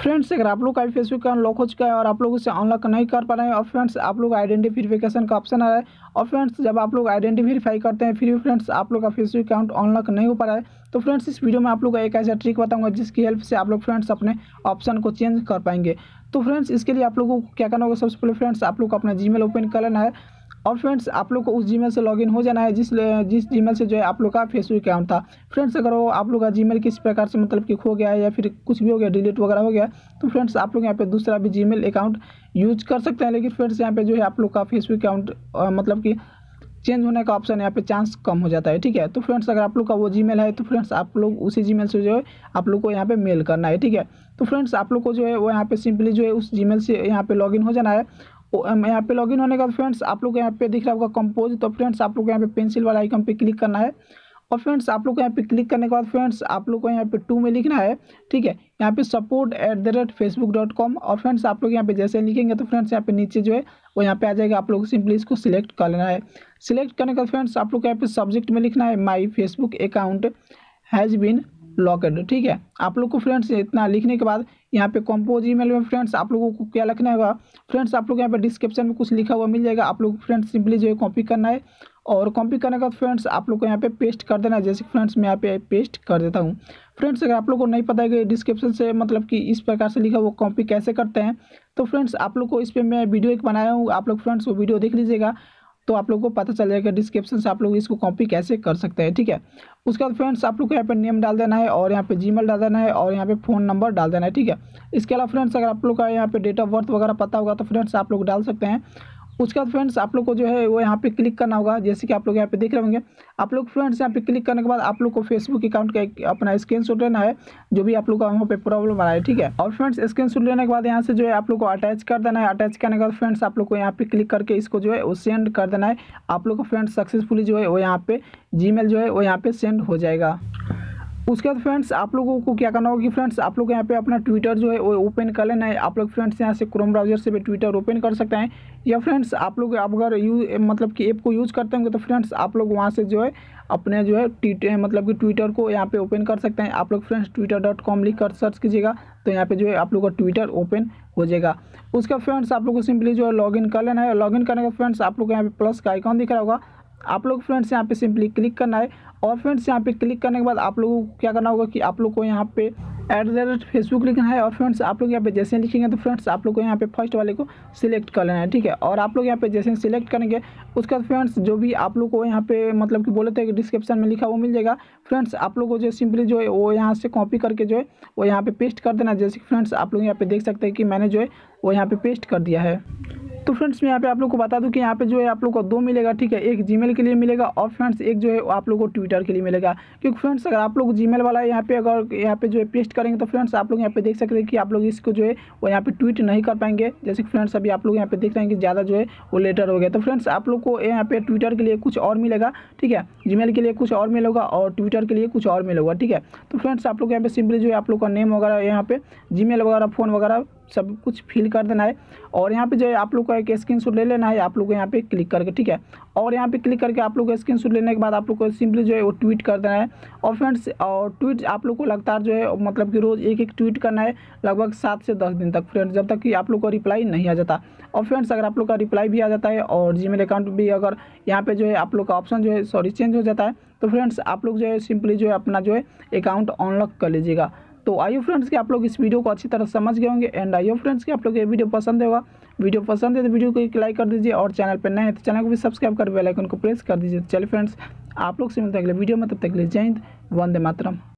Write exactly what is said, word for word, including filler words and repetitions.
Friends अगर आप लोग का फेसबुक अकाउंट लॉक हो चुका है और आप लोग उसे अनलॉक नहीं कर पा रहे हैं और फ्रेंड्स आप लोग आइडेंटिफिकेशन का ऑप्शन आ रहा है और फ्रेंड्स जब आप लोग आइडेंटिफाई करते हैं फिर भी फ्रेंड्स आप लोग का फेसबुक अकाउंट अनलॉक नहीं हो पा रहा है, तो फ्रेंड्स इस वीडियो में आप लोग का एक ऐसा ट्रिक बताऊंगा जिसकी हेल्प से आप लोग फ्रेंड्स अपने ऑप्शन को चेंज कर पाएंगे। तो फ्रेंड्स इसके लिए आप लोगों को क्या करना होगा, सबसे पहले फ्रेंड्स आप लोग को अपना जीमेल ओपन कर लेना है और फ्रेंड्स आप लोग को उस जीमेल से लॉगिन हो जाना है जिस जिस जीमेल से जो है आप लोग का फेसबुक अकाउंट था। फ्रेंड्स अगर वो आप लोग का जीमेल किसी प्रकार से मतलब कि खो गया है या फिर कुछ भी हो गया, डिलीट वगैरह हो गया, तो फ्रेंड्स आप लोग यहाँ पे दूसरा भी जीमेल अकाउंट यूज कर सकते हैं। लेकिन फ्रेंड्स यहाँ पे जो है आप लोग का फेसबुक अकाउंट मतलब कि चेंज होने का ऑप्शन यहाँ पे चांस कम हो जाता है। ठीक है, तो फ्रेंड्स अगर आप लोग का वो जीमेल है तो फ्रेंड्स आप लोग उसी जीमेल से जो है आप लोग को यहाँ पे मेल करना है। ठीक है, तो फ्रेंड्स आप लोग को जो है वो यहाँ पे सिंपली जो है उस जीमेल से यहाँ पे लॉगिन हो जाना है। यहाँ पे लॉगिन होने का फ्रेंड्स आप लोग यहाँ पे दिख रहा होगा कंपोज, तो फ्रेंड्स आप लोग यहाँ पे पेंसिल वाला आइकन पे क्लिक करना है और फ्रेंड्स आप लोग को यहाँ पे क्लिक करने के बाद फ्रेंड्स आप लोग को यहाँ पे टू में लिखना है। ठीक है, यहाँ पे support at the rate Facebook dot com और फ्रेंड्स आप लोग यहाँ पे जैसे लिखेंगे तो फ्रेंड्स यहाँ पे नीचे जो है वो यहाँ पे आ जाएगा। आप लोग सिंपली इसको सिलेक्ट कर लेना है। सिलेक्ट करने के बाद फ्रेंड्स आप लोग यहाँ पे सब्जेक्ट में लिखना है my Facebook account has been locked. ठीक है, आप लोग को फ्रेंड्स इतना लिखने के बाद यहाँ पे कंपोज ईमेल में फ्रेंड्स आप लोगों को क्या लिखना होगा, फ्रेंड्स आप लोग यहाँ पे डिस्क्रिप्शन में कुछ लिखा हुआ मिल जाएगा। आप लोग फ्रेंड्स सिंपली जो है कॉपी करना है और कॉपी करने के बाद फ्रेंड्स आप लोग को यहाँ पे पेस्ट कर देना है। जैसे फ्रेंड्स मैं यहाँ पे पेस्ट कर देता हूँ। फ्रेंड्स अगर आप लोग को नहीं पता है कि डिस्क्रिप्शन से मतलब कि इस प्रकार से लिखा वो कॉपी कैसे करते हैं, तो फ्रेंड्स आप लोग को इस पर मैं वीडियो एक बनाया हूँ, आप लोग फ्रेंड्स वो वीडियो देख लीजिएगा तो आप लोग को पता चल जाएगा डिस्क्रिप्शन से आप लोग इसको कॉपी कैसे कर सकते हैं। ठीक है, उसके बाद फ्रेंड्स आप लोग को यहाँ पे नेम डाल देना है और यहाँ पे जीमेल डाल देना है और यहाँ पे फ़ोन नंबर डाल देना है। ठीक है, इसके अलावा फ्रेंड्स अगर आप लोग का यहाँ पे डेट ऑफ बर्थ वगैरह पता होगा तो फ्रेंड्स आप लोग डाल सकते हैं। उसके बाद फ्रेंड्स आप लोग को जो है वो यहाँ पे क्लिक करना होगा, जैसे कि आप लोग यहाँ पे देख रहे होंगे। आप लोग फ्रेंड्स यहाँ पे क्लिक करने के बाद आप लोग को फेसबुक अकाउंट का एक अपना स्क्रीनशॉट लेना है जो भी आप लोग का वहाँ पे प्रॉब्लम आ रहा है। ठीक है, और फ्रेंड्स स्क्रीनशॉट लेने के बाद यहाँ से जो है आप लोग को अटैच कर देना है। अटैच करने के बाद फ्रेंड्स आप लोग को यहाँ पे क्लिक करके इसको जो है वो सेंड कर देना है। आप लोग को फ्रेंड्स सक्सेसफुली जो है वो यहाँ पे जीमेल जो है वो यहाँ पे सेंड हो जाएगा। उसके बाद फ्रेंड्स आप लोगों को क्या करना होगा कि फ्रेंड्स आप लोग यहाँ पे अपना ट्विटर जो है वो ओपन कर लेना है। आप लोग फ्रेंड्स यहाँ से क्रोम ब्राउजर से भी ट्विटर ओपन कर सकते हैं या फ्रेंड्स आप लोग अगर यू मतलब कि ऐप को यूज़ करते होंगे तो फ्रेंड्स आप लोग वहाँ से जो है अपने जो है ट्वीटर मतलब कि ट्विटर को यहाँ पे ओपन कर सकते हैं। आप लोग फ्रेंड्स ट्विटर डॉट कॉम लिख कर सर्च कीजिएगा तो यहाँ पे जो है आप लोग का ट्विटर ओपन हो जाएगा। उसका फ्रेंड्स आप लोग को सिंपली जो है लॉगिन कर लेना है। लॉगिन करने का फ्रेंड्स आप लोग को यहाँ पे प्लस का आइकॉन दिख रहा होगा, आप लोग फ्रेंड्स यहाँ पे सिंपली क्लिक करना है और फ्रेंड्स यहाँ पे क्लिक करने के बाद आप लोगों को क्या करना होगा कि आप लोग को यहाँ पे एट द रेट फेसबुक लिखना है और फ्रेंड्स आप लोग यहाँ पे जैसे लिखेंगे तो फ्रेंड्स आप लोग को यहाँ पे फर्स्ट वाले को सिलेक्ट कर लेना है। ठीक है, और आप लोग यहाँ पे जैसे सिलेक्ट करेंगे उसके बाद फ्रेंड्स जो भी आप लोग को यहाँ पे मतलब कि बोले थे कि डिस्क्रिप्शन में लिखा वो मिल जाएगा। फ्रेंड्स आप लोग को जो सिंपली जो है वो यहाँ से कॉपी करके जो है वो यहाँ पे पेस्ट कर देना। जैसे फ्रेंड्स आप लोग यहाँ पे देख सकते हैं कि मैंने जो है वो यहाँ पे पेस्ट कर दिया है। तो फ्रेंड्स मैं यहाँ पे आप लोग को बता दूं कि यहाँ पे जो है आप लोग को दो मिलेगा। ठीक है, एक जीमेल के लिए मिलेगा और फ्रेंड्स एक जो है आप लोग को ट्विटर के लिए मिलेगा। क्योंकि फ्रेंड्स अगर आप लोग जीमेल वाला यहाँ पे अगर यहाँ पे जो है पेस्ट करेंगे तो फ्रेंड्स आप लोग यहाँ पे देख सकते हैं कि आप लोग इसको जो है वो यहाँ पे ट्वीट नहीं कर पाएंगे। जैसे फ्रेंड्स अभी आप लोग यहाँ पे देख रहे हैं कि ज़्यादा जो है वो लेटर हो गया, तो फ्रेंड्स आप लोग को यहाँ पे ट्विटर के लिए कुछ और मिलेगा। ठीक है, जीमेल के लिए कुछ और मिलेगा और ट्विटर के लिए कुछ और मिलेगा। ठीक है, तो फ्रेंड्स आप लोग यहाँ पे सिंपली जो है आप लोग का नेम वगैरह यहाँ पे जीमेल वगैरह फ़ोन वगैरह सब कुछ फिल कर देना है और यहाँ पे जो है आप लोग को एक स्क्रीनशॉट ले लेना है आप लोग को यहाँ पे क्लिक करके। ठीक है, और यहाँ पे क्लिक करके आप लोग को स्क्रीनशॉट लेने के बाद आप लोग को सिंपली जो है वो ट्वीट कर देना है और फ्रेंड्स और ट्वीट आप लोग को लगातार जो है मतलब कि रोज़ एक एक ट्वीट करना है लगभग सात से दस दिन तक फ्रेंड्स, जब तक कि आप लोग को रिप्लाई नहीं आ जाता। और फ्रेंड्स अगर आप लोग का रिप्लाई भी आ जाता है और जीमेल अकाउंट भी अगर यहाँ पे जो है आप लोग का ऑप्शन जो है सॉरी चेंज हो जाता है तो फ्रेंड्स आप लोग जो है सिंपली जो है अपना जो है अकाउंट अनलॉक कर लीजिएगा। तो आइए फ्रेंड्स कि आप लोग इस वीडियो को अच्छी तरह समझ गए होंगे एंड आइए फ्रेंड्स कि आप लोग ये वीडियो पसंद होगा। वीडियो पसंद है तो वीडियो को एक लाइक कर दीजिए और चैनल पर नए हैं तो चैनल को भी सब्सक्राइब कर बेल आइकन को प्रेस कर दीजिए। चलिए फ्रेंड्स आप लोग से मिलते हैं अगले वीडियो में, तब तक के लिए जय हिंद, वंदे मातरम।